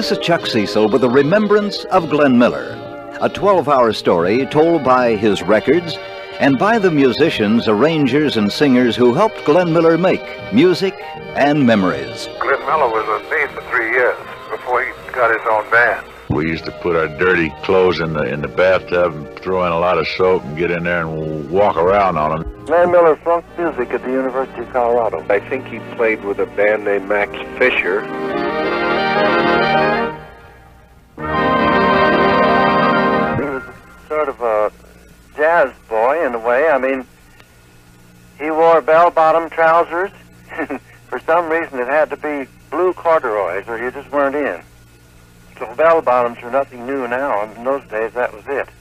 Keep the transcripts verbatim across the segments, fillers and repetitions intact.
This is Chuck Cecil with a remembrance of Glenn Miller, a twelve-hour story told by his records and by the musicians, arrangers, and singers who helped Glenn Miller make music and memories. Glenn Miller was with me for three years before he got his own band. We used to put our dirty clothes in the in the bathtub and throw in a lot of soap and get in there and walk around on them. Glenn Miller flunked music at the University of Colorado. I think he played with a band named Max Fisher. He was sort of a jazz boy in a way. I mean, he wore bell-bottom trousers. For some reason, it had to be blue corduroys or you just weren't in. So bell-bottoms are nothing new now, and in those days that was it.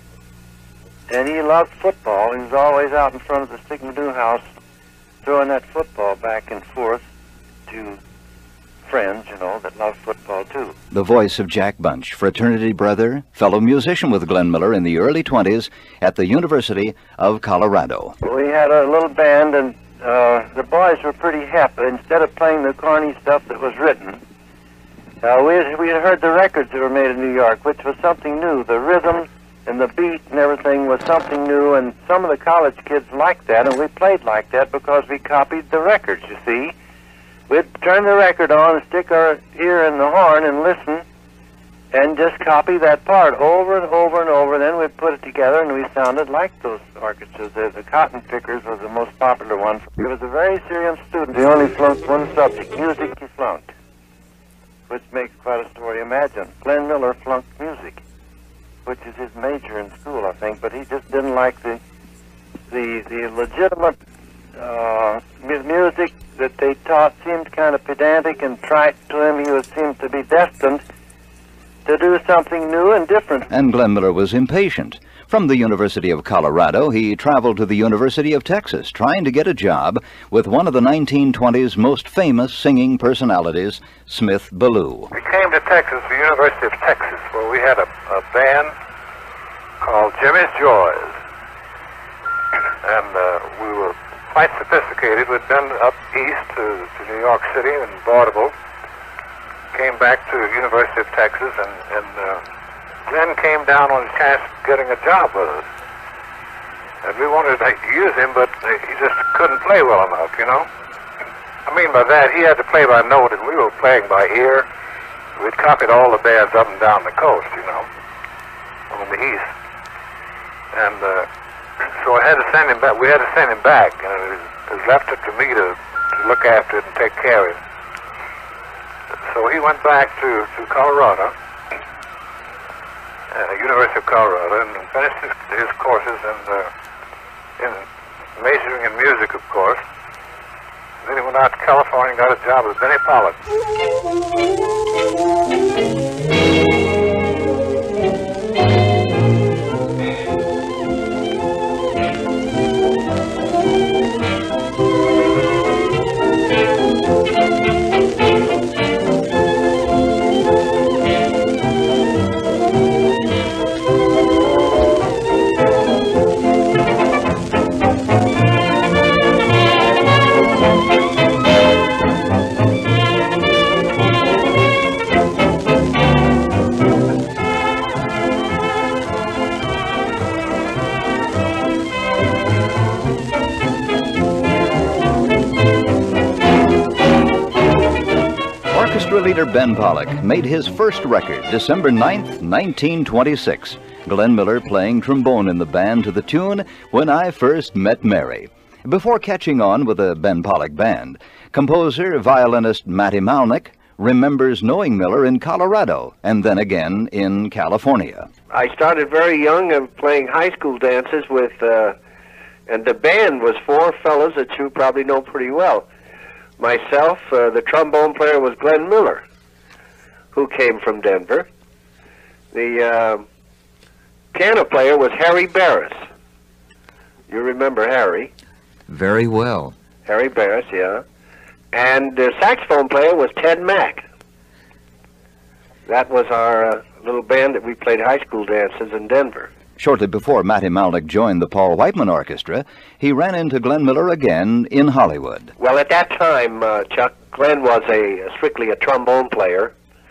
And he loved football. He was always out in front of the Sigma Nu house throwing that football back and forth to friends, you know, that loved football too. The voice of Jack Bunch, fraternity brother, fellow musician with Glenn Miller in the early twenties at the University of Colorado. We had a little band, and uh, the boys were pretty hep. Instead of playing the corny stuff that was written, Uh, we, had, we had heard the records that were made in New York, which was something new. The rhythm and the beat and everything was something new, and some of the college kids liked that, and we played like that because we copied the records, you see. We'd turn the record on and stick our ear in the horn and listen and just copy that part over and over and over. Then we'd put it together, and we sounded like those orchestras. The, the Cotton Pickers was the most popular one. He was a very serious student. He only flunked one subject, music he flunked, which makes quite a story. Imagine, Glenn Miller flunked music, which is his major in school, I think, but he just didn't like the the, the legitimate uh, mu- music that they taught seemed kind of pedantic and trite to him. He was seemed to be destined to do something new and different. And Glenn Miller was impatient. From the University of Colorado, he traveled to the University of Texas, trying to get a job with one of the nineteen twenties most famous singing personalities, Smith Ballou. We came to Texas, the University of Texas, where we had a, a band called Jimmy's Joys. And uh, we were quite sophisticated. We'd been up east to, to New York City and vaudeville. Came back to the University of Texas, and, and uh, Glenn came down on his chance of getting a job with us. And we wanted to use him, but he just couldn't play well enough, you know. I mean by that, he had to play by note, and we were playing by ear. We'd copied all the bands up and down the coast, you know, on the east. And uh, so I had to send him back. We had to send him back, and it was, it was left it to me to, to look after it and take care of it. So he went back to, to Colorado, uh, University of Colorado, and finished his, his courses in, uh, in majoring in music, of course. Then he went out to California and got a job with Benny Pollack. Leader Ben Pollack made his first record December ninth, nineteen twenty-six. Glenn Miller playing trombone in the band to the tune When I First Met Mary. Before catching on with the Ben Pollack Band, composer, violinist Matty Malnick remembers knowing Miller in Colorado and then again in California. I started very young and playing high school dances with, uh, and the band was four fellows that you probably know pretty well. Myself, uh, the trombone player was Glenn Miller, who came from Denver. The uh, piano player was Harry Barris. You remember Harry? Very well. Harry Barris, yeah. And the saxophone player was Ted Mack. That was our uh, little band that we played high school dances in Denver. Shortly before Matty Malnick joined the Paul Whiteman Orchestra, he ran into Glenn Miller again in Hollywood. Well, at that time, uh, Chuck, Glenn was a strictly a trombone player,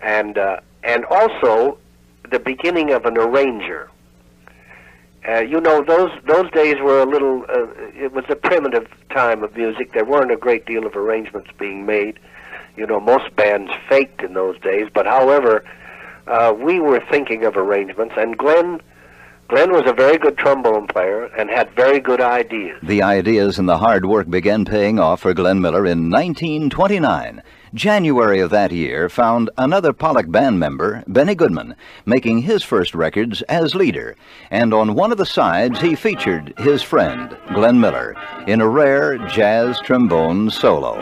and uh, and also the beginning of an arranger. Uh, you know, those those days were a little. Uh, it was a primitive time of music. There weren't a great deal of arrangements being made. You know, most bands faked in those days. But however, uh, we were thinking of arrangements, and Glenn. Glenn was a very good trombone player and had very good ideas. The ideas and the hard work began paying off for Glenn Miller in nineteen twenty-nine. January of that year found another Pollock band member, Benny Goodman, making his first records as leader. And on one of the sides, he featured his friend, Glenn Miller, in a rare jazz trombone solo.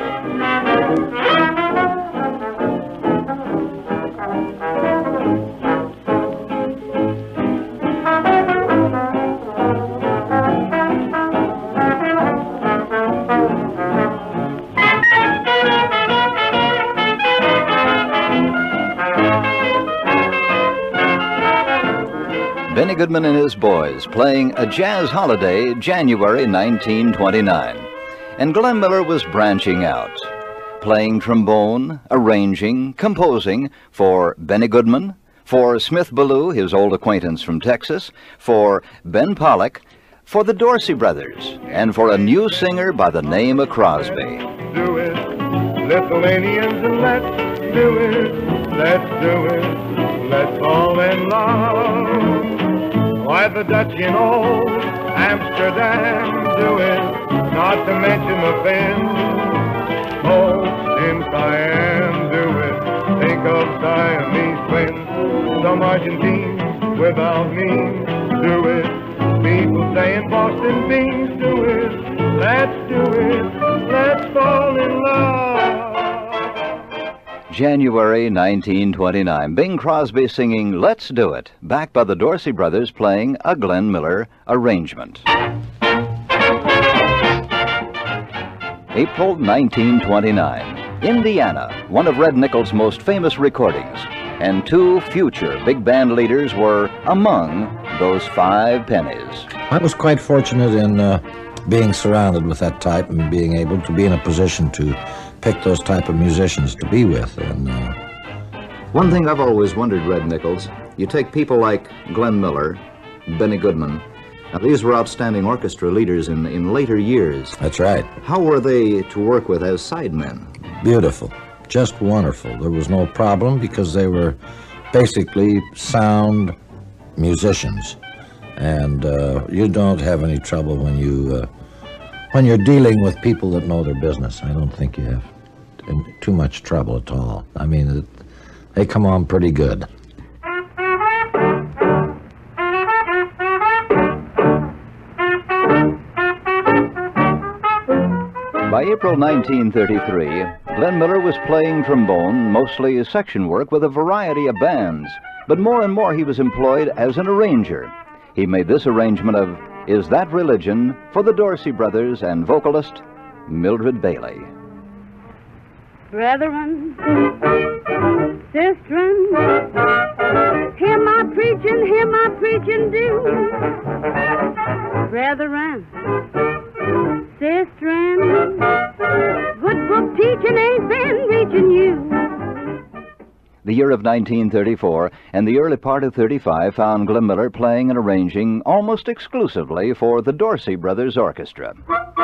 Benny Goodman and his boys playing A Jazz Holiday, January nineteen twenty-nine. And Glenn Miller was branching out, playing trombone, arranging, composing for Benny Goodman, for Smith Ballou, his old acquaintance from Texas, for Ben Pollock, for the Dorsey Brothers, and for a new singer by the name of Crosby. Do it, Lithuanians, and let's do it, let's do it, let's fall in love. Why, the Dutch in old Amsterdam do it, not to mention the Finns. Folks in Siam do it, think of Siamese twins. Some Argentines without means do it. People say in Boston beans do it. Let's do it, let's fall in love. January nineteen twenty-nine, Bing Crosby singing Let's Do It, backed by the Dorsey Brothers playing a Glenn Miller arrangement. April nineteen twenty-nine, Indiana, one of Red Nichols' most famous recordings, and two future big band leaders were among those five pennies. I was quite fortunate in uh, being surrounded with that type and being able to be in a position to pick those type of musicians to be with. And uh, one thing I've always wondered, Red Nichols, you take people like Glenn Miller, Benny Goodman. Now, these were outstanding orchestra leaders in, in later years. That's right. How were they to work with as sidemen? Beautiful, just wonderful. There was no problem because they were basically sound musicians. And uh, you don't have any trouble when you uh, when you're dealing with people that know their business. I don't think you have too much trouble at all. I mean, it, they come on pretty good. By April nineteen thirty-three, Glenn Miller was playing trombone, mostly section work, with a variety of bands. But more and more he was employed as an arranger. He made this arrangement of Is That Religion for the Dorsey Brothers and vocalist Mildred Bailey. Brethren, sistren, hear my preaching, hear my preaching do. Brethren, sistren, good book teaching ain't been reaching you. The year of nineteen thirty-four and the early part of thirty-five found Glenn Miller playing and arranging almost exclusively for the Dorsey Brothers Orchestra.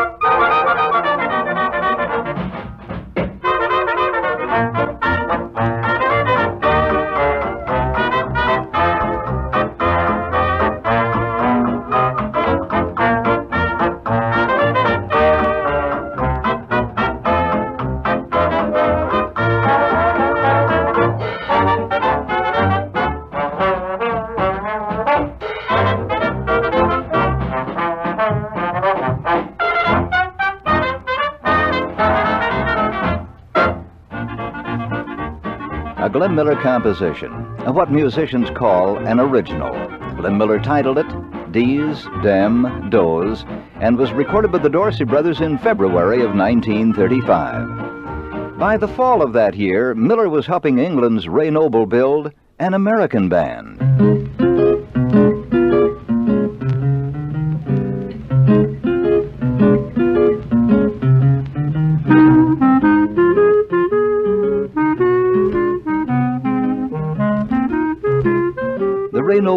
A Glenn Miller composition, what musicians call an original. Glenn Miller titled it Dees, Dem, Does, and was recorded by the Dorsey Brothers in February of nineteen thirty-five. By the fall of that year, Miller was helping England's Ray Noble build an American band.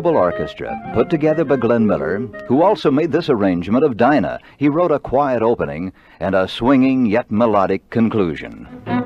Noble Orchestra, put together by Glenn Miller, who also made this arrangement of Dinah. He wrote a quiet opening and a swinging yet melodic conclusion.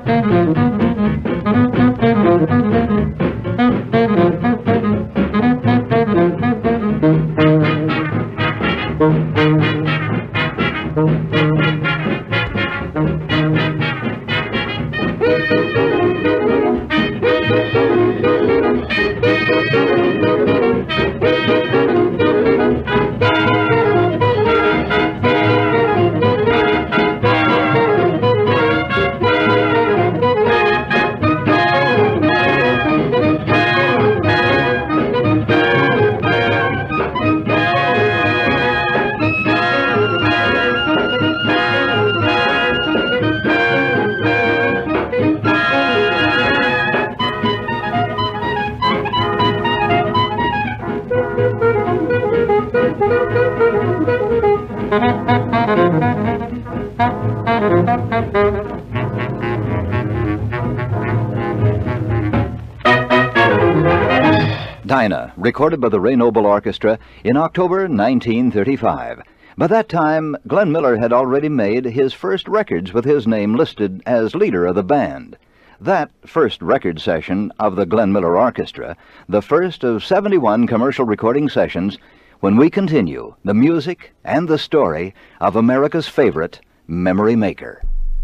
Dinah, recorded by the Ray Noble Orchestra in October nineteen thirty-five. By that time, Glenn Miller had already made his first records with his name listed as leader of the band. That first record session of the Glenn Miller Orchestra, the first of seventy-one commercial recording sessions, when we continue the music and the story of America's favorite memory maker.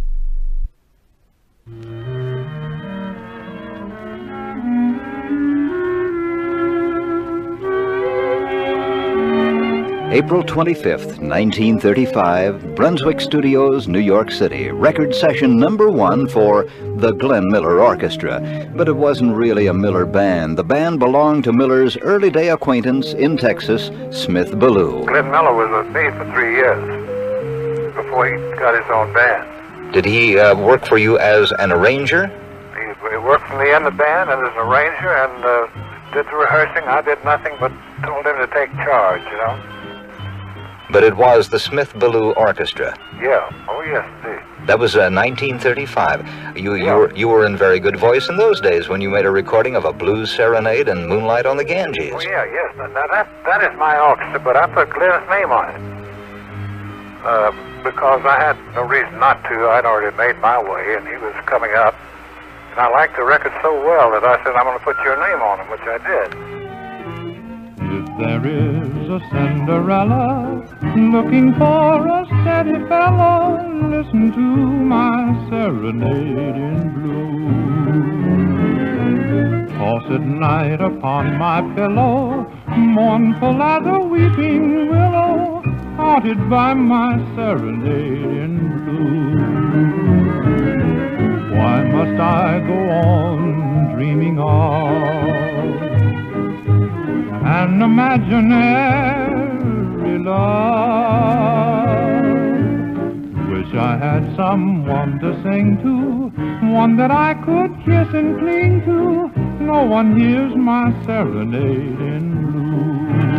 April twenty-fifth, nineteen thirty-five, Brunswick Studios, New York City. Record session number one for the Glenn Miller Orchestra. But it wasn't really a Miller band. The band belonged to Miller's early day acquaintance in Texas, Smith Ballou. Glenn Miller was with me for three years before he got his own band. Did he uh, work for you as an arranger? He, he worked for me in the band and as an arranger and uh, did the rehearsing. I did nothing but told him to take charge, you know. But it was the Smith Ballou Orchestra. Yeah. Oh, yes, indeed. That was uh, nineteen thirty-five. You, Yeah. you, were, you were in very good voice in those days when you made a recording of a blues serenade and Moonlight on the Ganges. Oh, yeah, yes. Now, that, that is my orchestra, but I put Glenn's name on it. Uh, because I had no reason not to. I'd already made my way, and he was coming up. And I liked the record so well that I said, I'm going to put your name on it, which I did. If there is a Cinderella looking for a steady fella, listen to my serenade in blue. Toss at night upon my pillow, mournful as a weeping willow, haunted by my serenade in blue. Why must I go on dreaming of an imaginary love? Wish I had someone to sing to, one that I could kiss and cling to. No one hears my serenade in blue.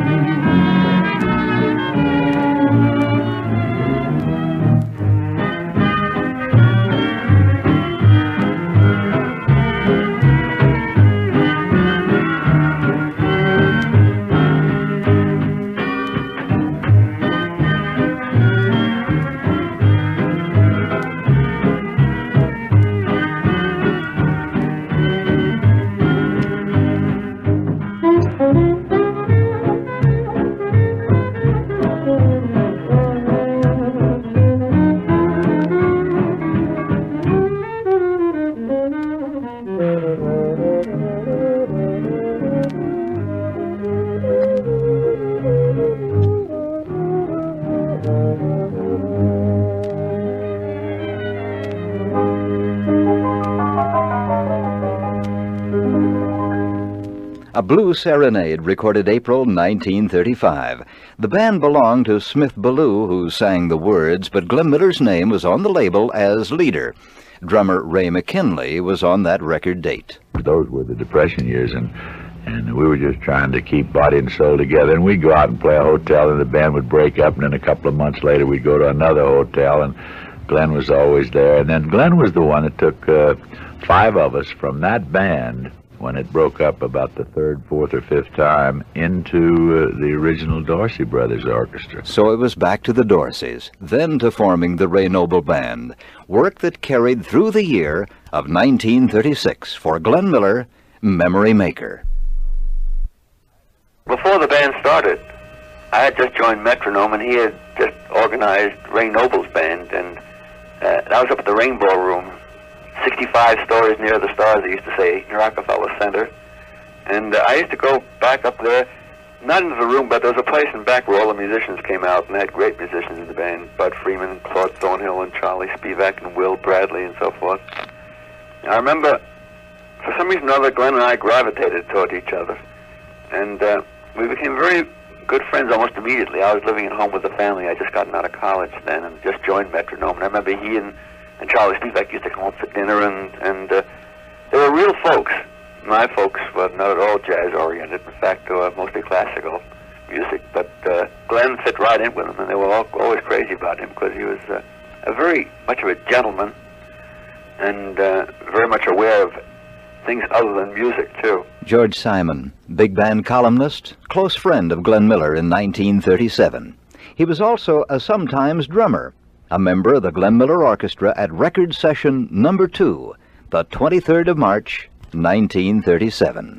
A Blue Serenade, recorded April nineteen thirty-five. The band belonged to Smith Ballou, who sang the words, but Glenn Miller's name was on the label as leader. Drummer Ray McKinley was on that record date. Those were the Depression years, and and we were just trying to keep body and soul together. And we'd go out and play a hotel, and the band would break up, and then a couple of months later we'd go to another hotel, and Glenn was always there. And then Glenn was the one that took uh, five of us from that band when it broke up about the third, fourth, or fifth time into uh, the original Dorsey Brothers Orchestra. So it was back to the Dorseys, then to forming the Ray Noble Band, work that carried through the year of nineteen thirty-six for Glenn Miller, Memory Maker. Before the band started, I had just joined Metronome, and he had just organized Ray Noble's band, and uh, I was up at the Rainbow Room, sixty-five stories near the stars, they used to say, in Rockefeller Center. And uh, I used to go back up there, not into the room, but there was a place in back where all the musicians came out, and they had great musicians in the band, Bud Freeman, Claude Thornhill, and Charlie Spivak, and Will Bradley, and so forth. And I remember, for some reason or other, Glenn and I gravitated toward each other. And uh, we became very good friends almost immediately. I was living at home with the family. I just gotten out of college then and just joined Metronome. And I remember he and, and Charlie Spivak used to come home for dinner, and, and uh, they were real folks. My folks were not at all jazz-oriented. In fact, they were mostly classical music. But uh, Glenn fit right in with them, and they were all, always crazy about him because he was uh, a very much of a gentleman and uh, very much aware of things other than music, too. George Simon, big band columnist, close friend of Glenn Miller in nineteen thirty-seven. He was also a sometimes drummer, a member of the Glenn Miller Orchestra at record session number two, the twenty-third of March, nineteen thirty-seven.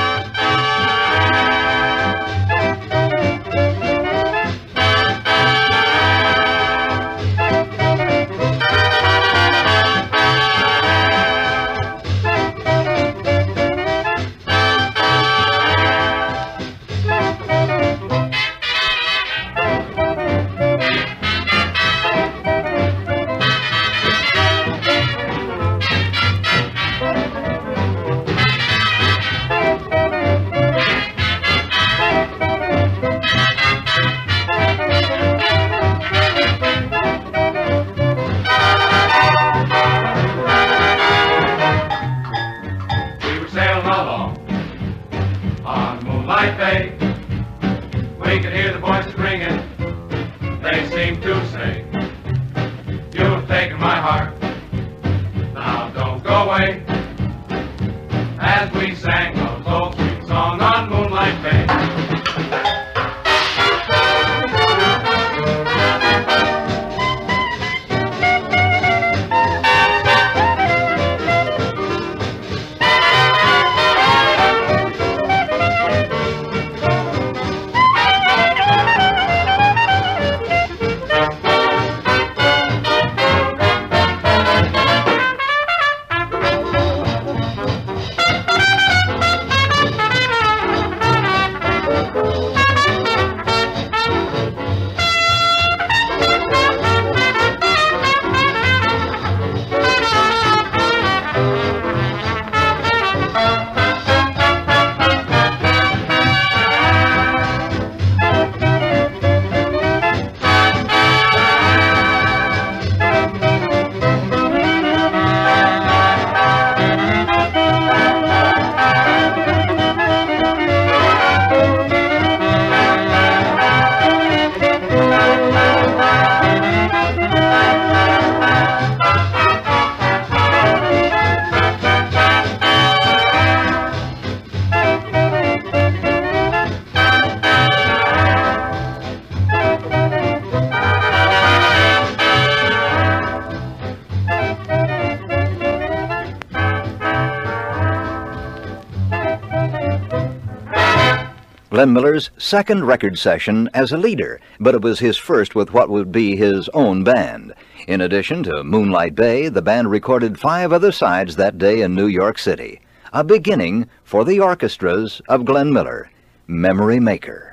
Glenn Miller's second record session as a leader, but it was his first with what would be his own band. In addition to Moonlight Bay, the band recorded five other sides that day in New York City. A beginning for the orchestras of Glenn Miller, Memory Maker.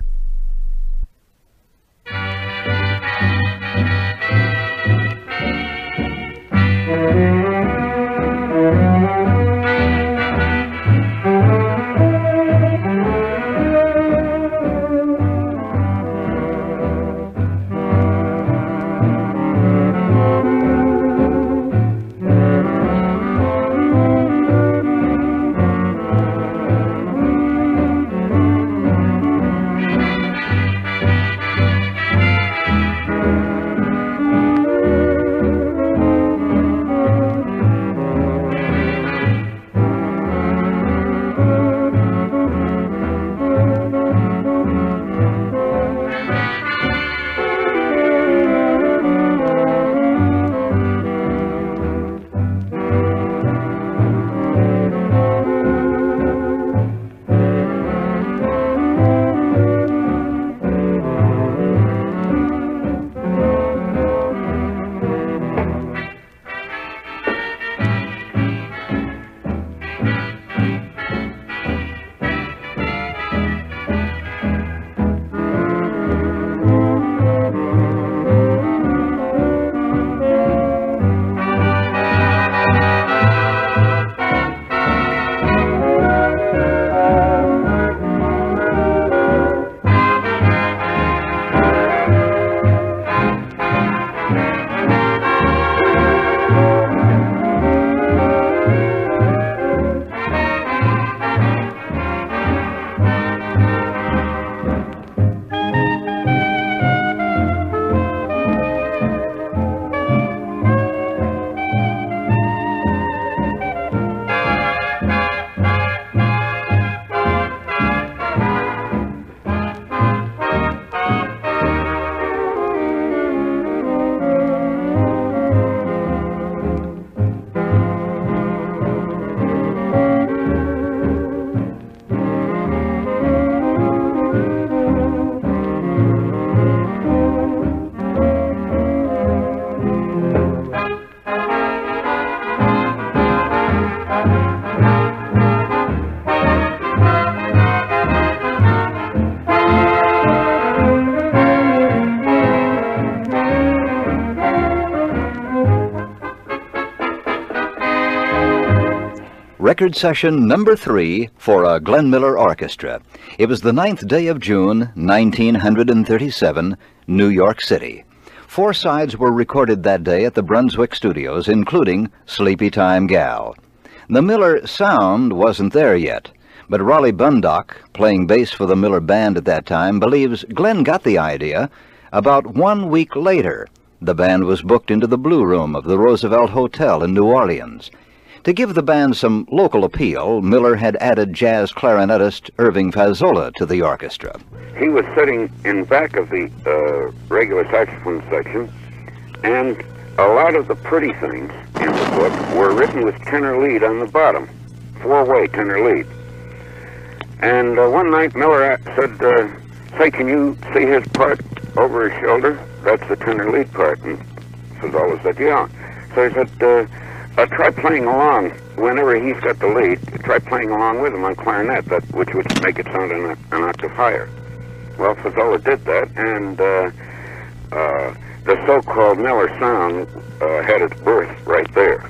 record session number three for a Glenn Miller orchestra. It was the ninth day of June, nineteen thirty-seven, New York City. Four sides were recorded that day at the Brunswick Studios, including Sleepy Time Gal. The Miller sound wasn't there yet, but Raleigh Bundock, playing bass for the Miller Band at that time, believes Glenn got the idea about one week later. The band was booked into the Blue Room of the Roosevelt Hotel in New Orleans. To give the band some local appeal, Miller had added jazz clarinetist Irving Fazola to the orchestra. He was sitting in back of the uh, regular saxophone section, and a lot of the pretty things in the book were written with tenor lead on the bottom, four-way tenor lead. And uh, one night Miller said, uh, say, can you see his part over his shoulder? That's the tenor lead part. And Fazola said, yeah. So he said, uh, Uh, try playing along whenever he's got the lead. Try playing along with him on clarinet, that which would make it sound an, an octave higher. Well, Fazola did that, and uh, uh, the so-called Miller sound uh, had its birth right there.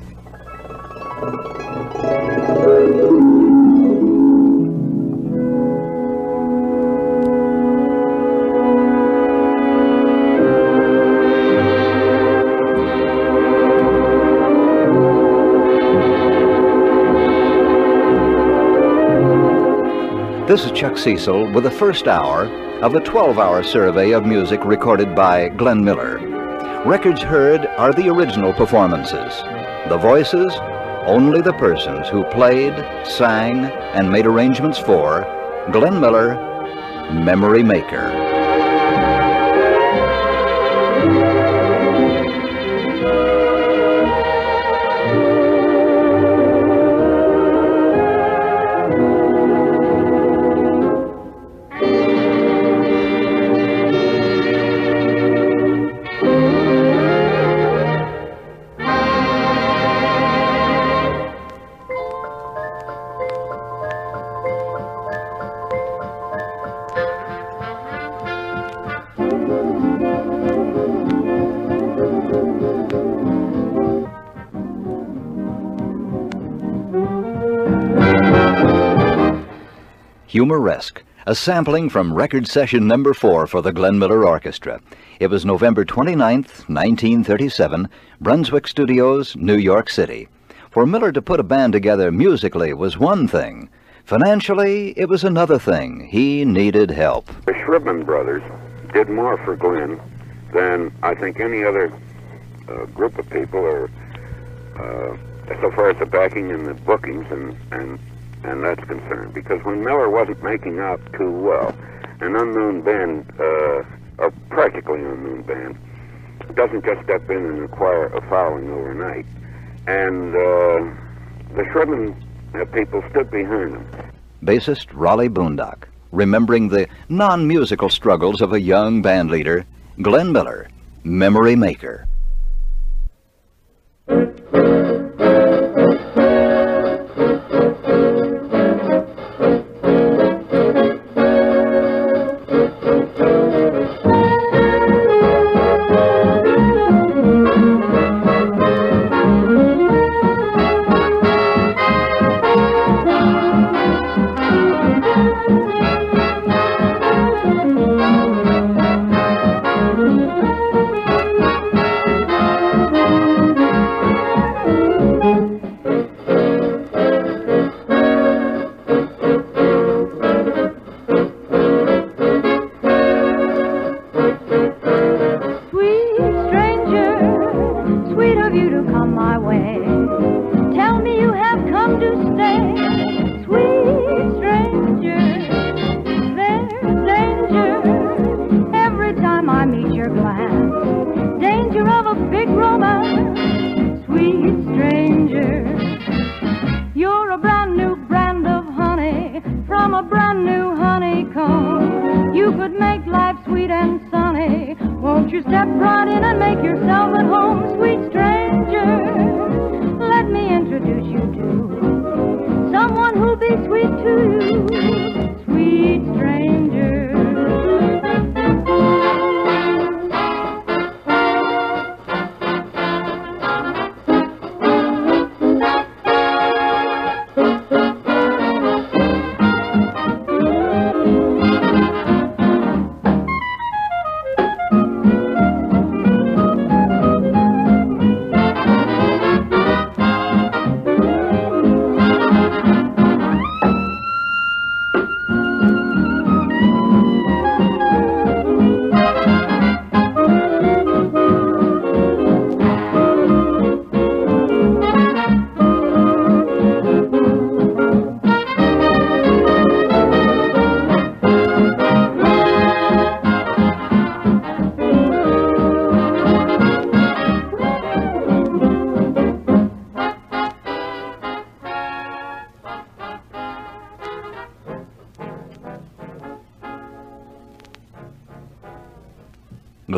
This is Chuck Cecil with the first hour of a twelve-hour survey of music recorded by Glenn Miller. Records heard are the original performances. The voices, only the persons who played, sang, and made arrangements for Glenn Miller, Memory Maker. Humoresque, a sampling from record session number four for the Glenn Miller Orchestra. It was November twenty-ninth, nineteen thirty-seven, Brunswick Studios, New York City. For Miller to put a band together musically was one thing. Financially, it was another thing. He needed help. The Shribman brothers did more for Glenn than I think any other uh, group of people, or uh, so far as the backing and the bookings and, and and that's concerned, because when Miller wasn't making out too well, an unknown band, uh, or practically unknown band, doesn't just step in and acquire a following overnight. And uh, the Shribman uh, people stood behind him. Bassist Raleigh Bundock, remembering the non-musical struggles of a young band leader, Glenn Miller, Memory Maker. Thank you.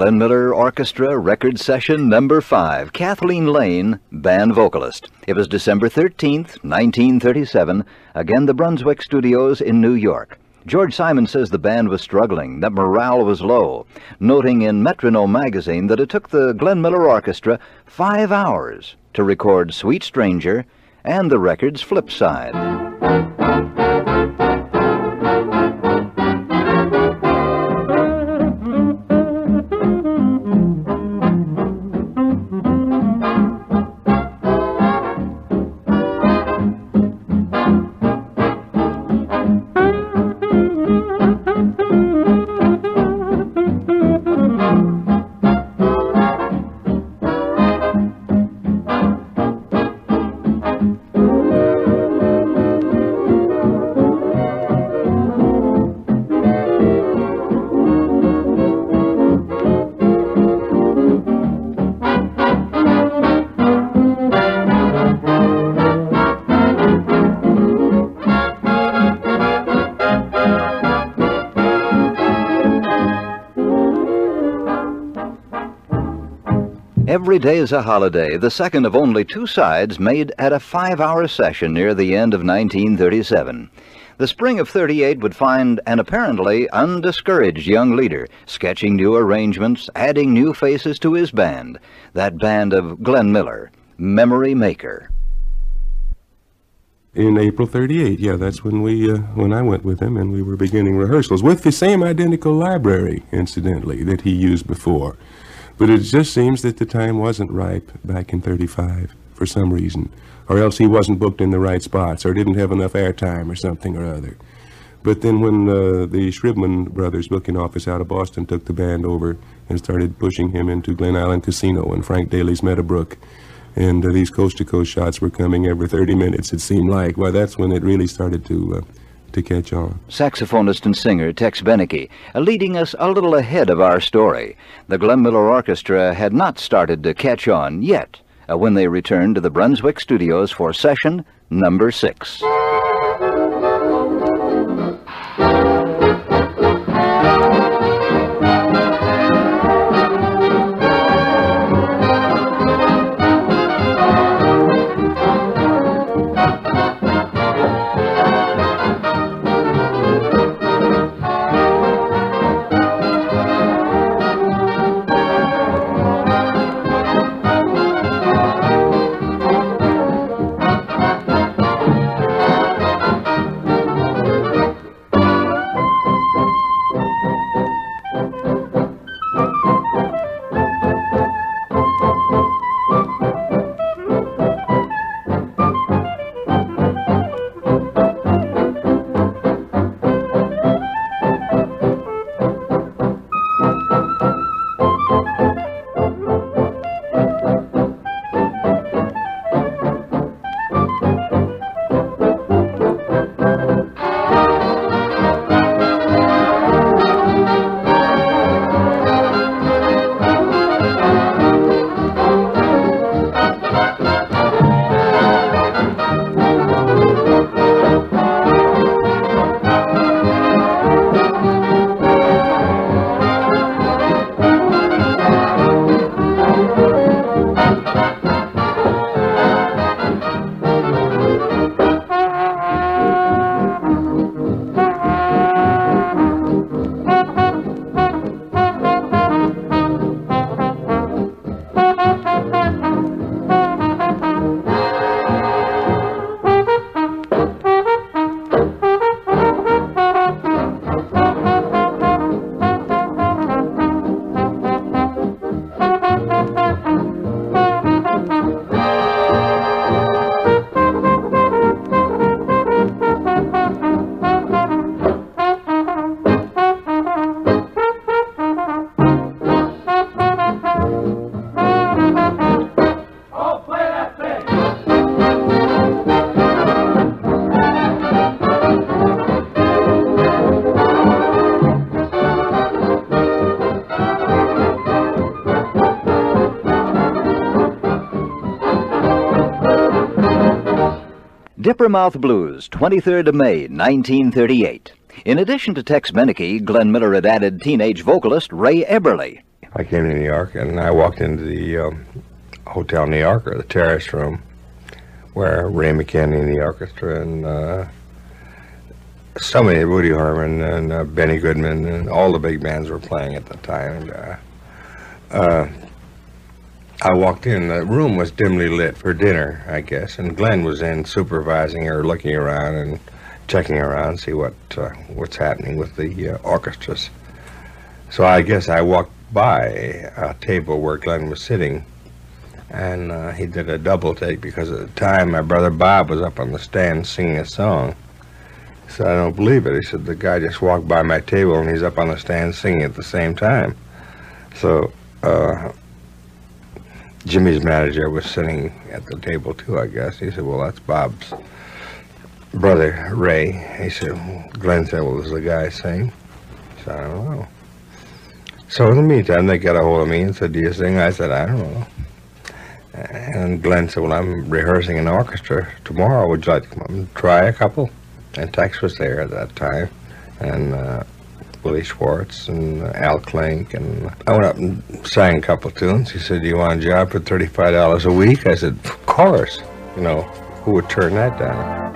Glenn Miller Orchestra Record Session Number five, Kathleen Lane, band vocalist. It was December thirteenth, nineteen thirty-seven, again the Brunswick Studios in New York. George Simon says the band was struggling, that morale was low, noting in Metronome magazine that it took the Glenn Miller Orchestra five hours to record Sweet Stranger and the record's flip side. Every Day is a Holiday, the second of only two sides made at a five-hour session near the end of nineteen thirty-seven. The spring of thirty-eight would find an apparently undiscouraged young leader, sketching new arrangements, adding new faces to his band, that band of Glenn Miller, Memory Maker. In April thirty-eight, yeah, that's when we, uh, when I went with him, and we were beginning rehearsals with the same identical library, incidentally, that he used before. But it just seems that the time wasn't ripe back in thirty-five for some reason, or else he wasn't booked in the right spots, or didn't have enough airtime, or something or other. But then when uh, the Shribman Brothers booking office out of Boston took the band over and started pushing him into Glen Island Casino and Frank Daly's Meadowbrook, and uh, these coast-to-coast shots were coming every thirty minutes, it seemed like, well, that's when it really started to... Uh, to catch on. Saxophonist and singer Tex Beneke, uh, leading us a little ahead of our story. The Glenn Miller Orchestra had not started to catch on yet uh, when they returned to the Brunswick Studios for session number six. Dippermouth Blues, twenty-third of May, nineteen thirty-eight. In addition to Tex Beneke, Glenn Miller had added teenage vocalist Ray Eberly. I came to New York, and I walked into the um, Hotel New Yorker, the terrace room, where Ray McKinney and the orchestra and uh, so many, Woody Herman and uh, Benny Goodman and all the big bands were playing at the time. And, uh, uh, I walked in, the room was dimly lit for dinner, I guess, and Glenn was in supervising or looking around and checking around, see what uh, what's happening with the uh, orchestras. So I guess I walked by a table where Glenn was sitting, and uh, he did a double take because at the time my brother Bob was up on the stand singing a song. He said, I don't believe it. He said, the guy just walked by my table and he's up on the stand singing at the same time. So uh, Jimmy's manager was sitting at the table too, I guess. He said, well, that's Bob's brother, Ray. He said, Glenn said, well, does the guy sing? I said, I don't know. So in the meantime, they got a hold of me and said, do you sing? I said, I don't know. And Glenn said, well, I'm rehearsing an orchestra tomorrow. Would you like to come up and try a couple? And Tex was there at that time, and uh, Willie Schwartz and uh, Al Klink. And I went up and sang a couple tunes. He said, do you want a job for thirty-five dollars a week? I said, of course. You know, who would turn that down?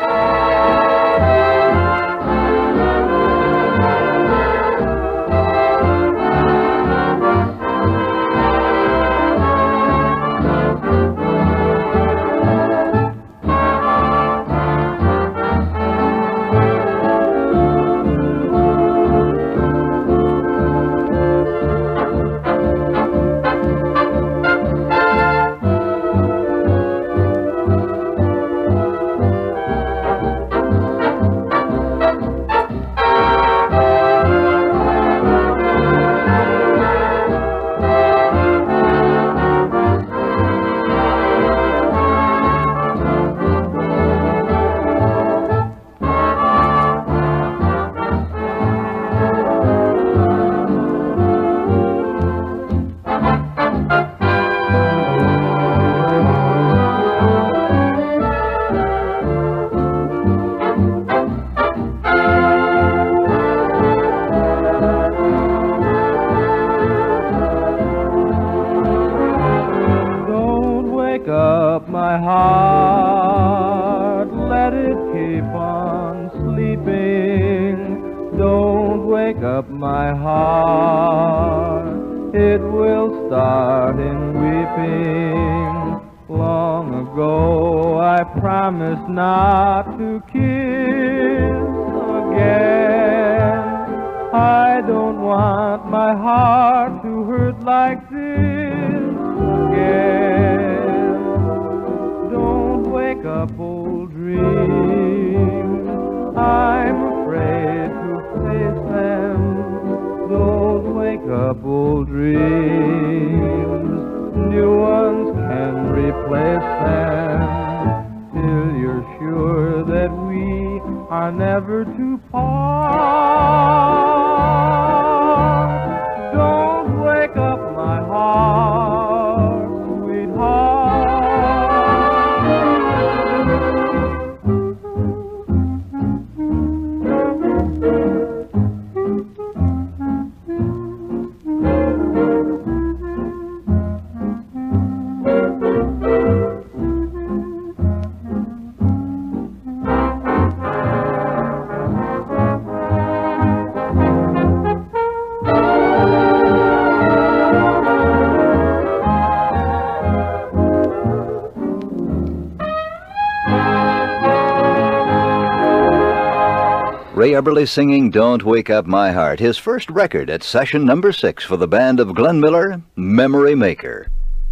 Ray Eberly singing Don't Wake Up My Heart, his first record at session number six for the band of Glenn Miller, Memory Maker.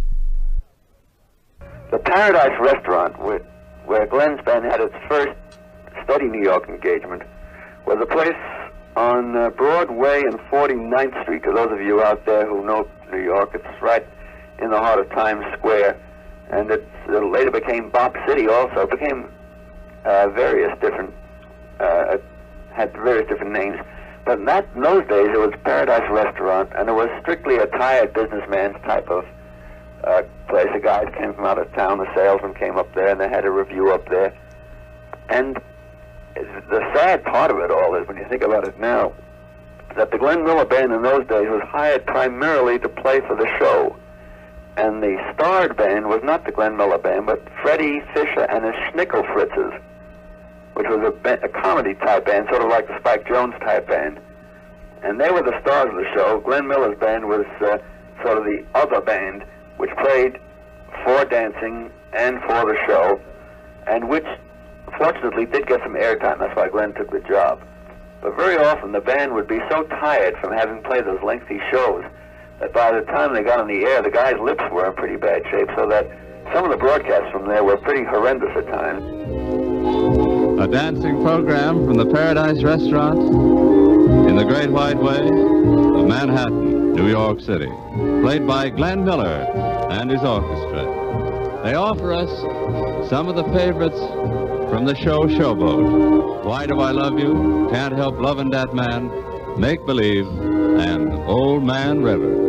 The Paradise Restaurant, where, where Glenn's band had its first steady New York engagement, was a place on uh, Broadway and forty-ninth Street. To those of you out there who know New York, it's right in the heart of Times Square, and it uh, later became Bop City also. It became uh, various different uh, had various different names. But in, that, in those days, it was Paradise Restaurant, and it was strictly a tired businessman's type of uh, place. A guy came from out of town, the salesman came up there, and they had a review up there. And the sad part of it all is, when you think about it now, that the Glenn Miller Band in those days was hired primarily to play for the show. And the starred band was not the Glenn Miller Band, but Freddie Fisher and his Schnickel Fritzes, which was a, ba a comedy-type band, sort of like the Spike Jones-type band. And they were the stars of the show. Glenn Miller's band was uh, sort of the other band, which played for dancing and for the show, and which, fortunately, did get some airtime. That's why Glenn took the job. But very often, the band would be so tired from having played those lengthy shows that by the time they got on the air, the guys' lips were in pretty bad shape, so that some of the broadcasts from there were pretty horrendous at times. A dancing program from the Paradise Restaurant in the Great White Way of Manhattan, New York City, played by Glenn Miller and his orchestra. They offer us some of the favorites from the show Showboat, Why Do I Love You, Can't Help Lovin' That Man, Make Believe, and Old Man River.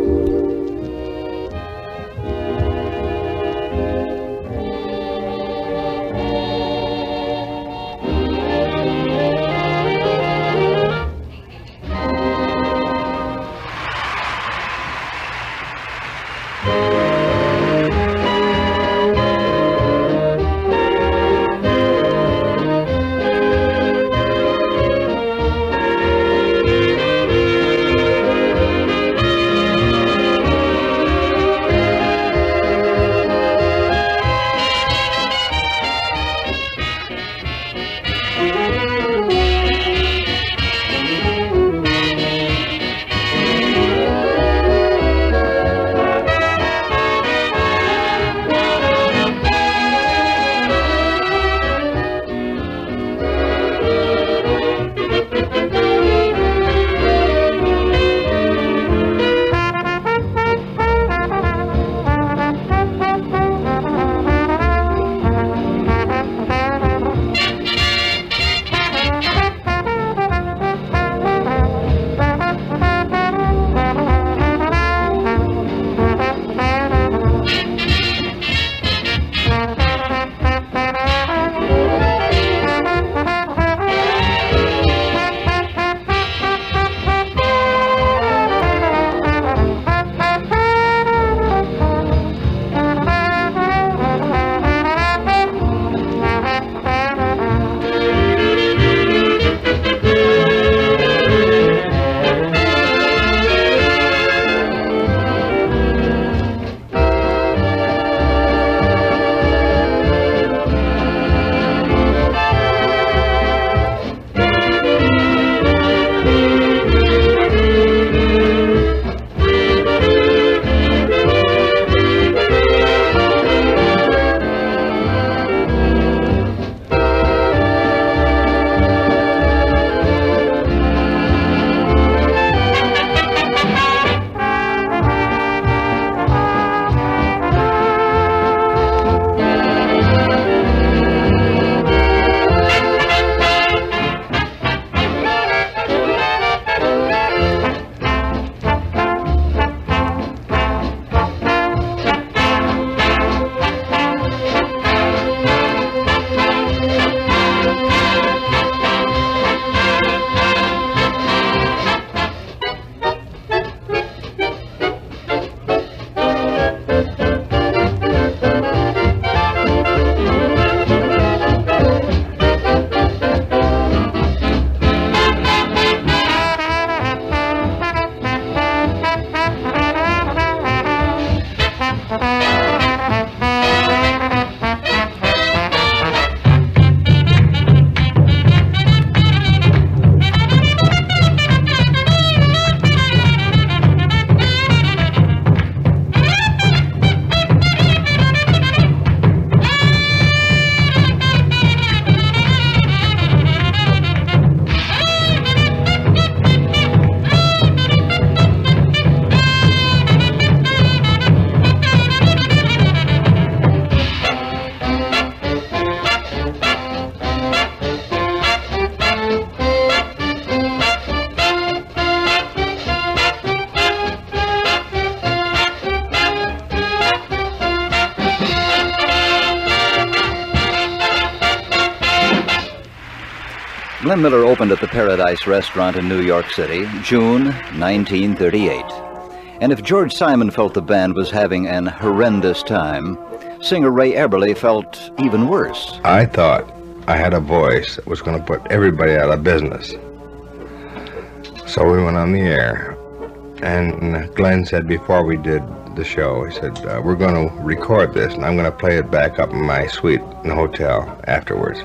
Glenn Miller opened at the Paradise Restaurant in New York City, June nineteen thirty-eight. And if George Simon felt the band was having an horrendous time, singer Ray Eberly felt even worse. I thought I had a voice that was going to put everybody out of business. So we went on the air, and Glenn said before we did the show, he said, uh, we're going to record this, and I'm going to play it back up in my suite in the hotel afterwards.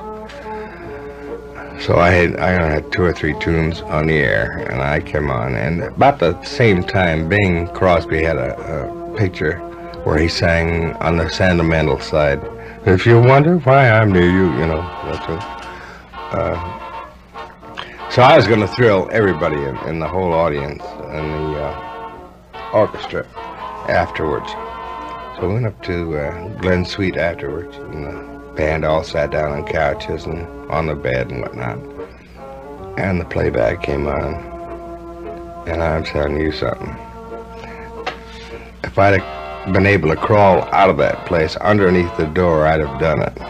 So I had, I had two or three tunes on the air, and I came on, and about the same time, Bing Crosby had a, a picture where he sang on the sentimental side, if you wonder why I'm near you, you know, that's what, uh, so I was going to thrill everybody in, in the whole audience and the uh, orchestra afterwards. So we went up to uh, Glenn's suite afterwards, and the band all sat down on couches and on the bed and whatnot. And the playback came on, and I'm telling you something. If I'd have been able to crawl out of that place underneath the door, I'd have done it.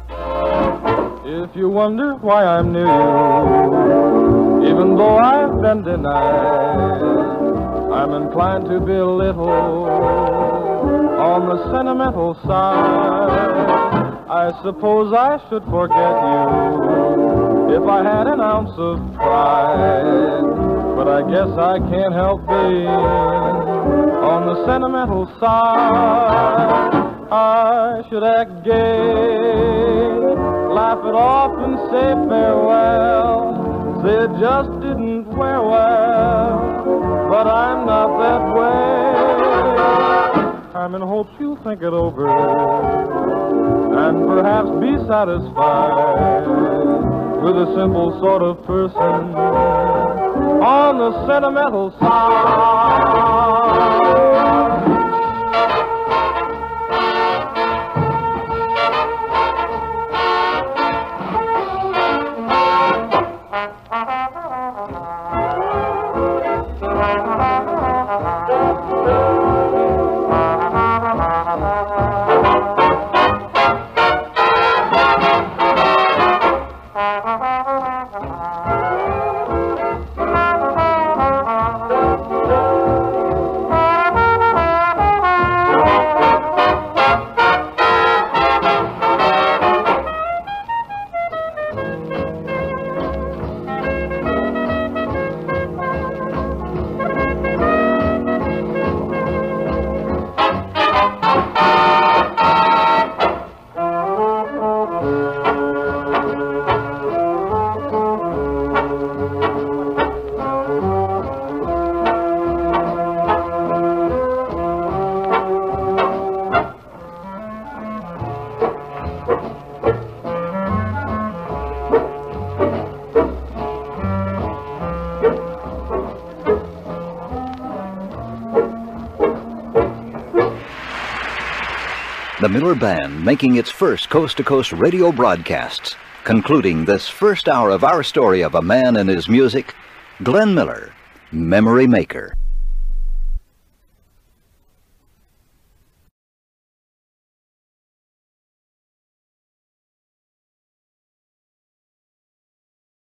If you wonder why I'm near you, even though I've been denied, I'm inclined to be a little on the sentimental side. I suppose I should forget you if I had an ounce of pride, but I guess I can't help being on the sentimental side. I should act gay, laugh it off and say farewell, say it just didn't wear well, but I'm not that way. I'm in hopes you'll think it over and perhaps be satisfied with a simple sort of person on the sentimental side. The Miller Band making its first coast-to-coast radio broadcasts, concluding this first hour of our story of a man and his music, Glenn Miller, Memory Maker.